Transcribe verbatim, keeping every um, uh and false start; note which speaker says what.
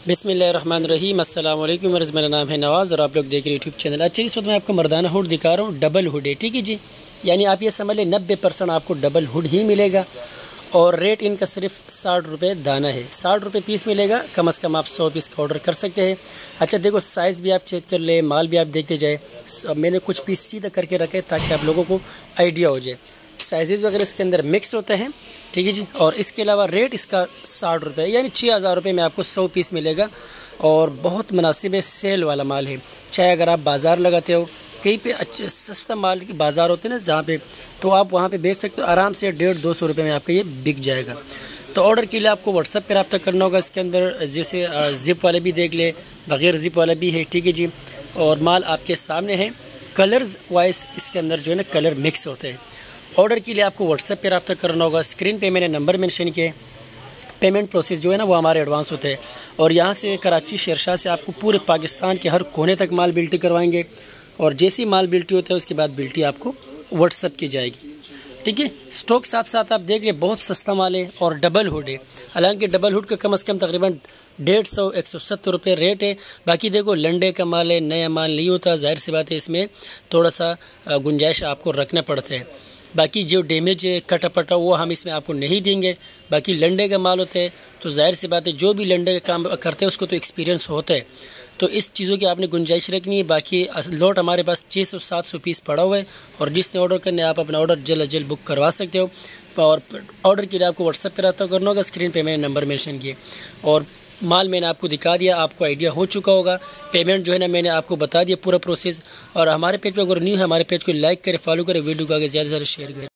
Speaker 1: बिस्मिल्लाहिर्रहमानिर्रहीम अस्सलाम वालेकुम वर्ज़। मेरा नाम है नवाज़ और आप लोग देख रहे हैं यूट्यूब चैनल। अच्छा, इस वक्त मैं आपको मर्दाना हुड दिखा रहा हूँ, डबल हुड है, ठीक है जी। यानी आप ये समझ लें नब्बे परसेंट आपको डबल हुड ही मिलेगा और रेट इनका सिर्फ साठ रुपये दाना है, साठ रुपये पीस मिलेगा। कम अज़ कम आप सौ पीस का ऑर्डर कर सकते हैं। अच्छा देखो, साइज़ भी आप चेक कर ले, माल भी आप देखते जाए। मैंने कुछ पीस सीधा करके रखे ताकि आप लोगों को आइडिया हो जाए। साइज़ वगैरह इसके अंदर मिक्स होते हैं, ठीक है जी। और इसके अलावा रेट इसका साठ रुपये यानी छः हज़ार रुपये में आपको सौ पीस मिलेगा और बहुत मुनासिब है, सेल वाला माल है। चाहे अगर आप बाज़ार लगाते हो, कहीं पे अच्छे सस्ता माल की बाज़ार होते हैं ना जहाँ पे, तो आप वहाँ पे बेच सकते हो आराम से। डेढ़ दो सौ रुपये में आपका ये बिक जाएगा। तो ऑर्डर के लिए आपको व्हाट्सएप पर रब्ता करना होगा। इसके अंदर जैसे ज़िप वाले भी देख ले, बग़ैर ज़िप वाला भी है, ठीक है जी। और माल आपके सामने है। कलर्स वाइज इसके अंदर जो है ना कलर मिक्स होते हैं। ऑर्डर के लिए आपको व्हाट्सएप पे रब्ता करना होगा। स्क्रीन पे मैंने नंबर मेंशन किए। पेमेंट प्रोसेस जो है ना वो हमारे एडवांस होते हैं और यहाँ से कराची शेरशाह से आपको पूरे पाकिस्तान के हर कोने तक माल बिल्टी करवाएंगे और जैसी माल बिल्टी होता है उसके बाद बिल्टी आपको व्हाट्सएप की जाएगी, ठीक है। स्टॉक साथ साथ आप देख रहे बहुत सस्ता माल है और डबल हुड है। हालांकि डबल हुड का कम अज़ कम तकरीबन डेढ़ सौ एक सौ सत्तर रुपये रेट है। बाकी देखो लंडे का माल है, नया माल नहीं होता, जाहिर सी बात है इसमें थोड़ा सा गुंजाइश आपको रखना पड़ता है। बाकी जो डैमेज कटा पटा वो हम इसमें आपको नहीं देंगे। बाकी लंडे का माल होता है तो जाहिर सी बात है जो भी लंडे का काम करते हैं उसको तो एक्सपीरियंस होता है, तो इस चीज़ों की आपने गुंजाइश रखनी है। बाकी लोट हमारे पास छः सौ सात सौ पीस पड़ा हुआ है और जिसने ऑर्डर करने आप अपना ऑर्डर जल्द अज जल्द बुक करवा सकते हो। और ऑर्डर के लिए आपको व्हाट्सएप पर रब्ता करना होगा। स्क्रीन पे मैंने नंबर मेंशन किए और माल मैंने आपको दिखा दिया, आपको आइडिया हो चुका होगा। पेमेंट जो है ना मैंने आपको बता दिया पूरा प्रोसेस। और हमारे पेज पे अगर न्यू है, हमारे पेज को लाइक करें, फॉलो करें, वीडियो को आगे ज़्यादा से ज़्यादा शेयर करें।